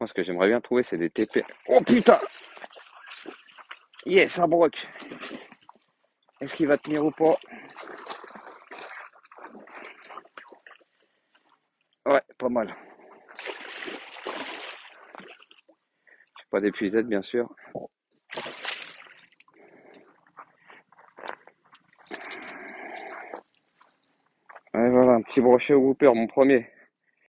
Moi, ce que j'aimerais bien trouver, c'est des TP. Oh putain! Yes, un broc. Est-ce qu'il va tenir ou pas? Ouais, pas mal. Pas d'épuisette, bien sûr. Ouais, voilà, un petit brochet au whooper, mon premier.